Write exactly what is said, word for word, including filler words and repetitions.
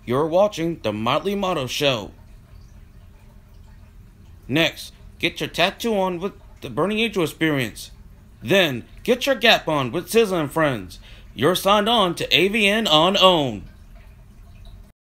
You're watching the Motley Motto Show. Next, get your tattoo on with the Burning Angel Experience. Then, get your Gap on with Sizzla and Friends. You're signed on to A V N on OWN.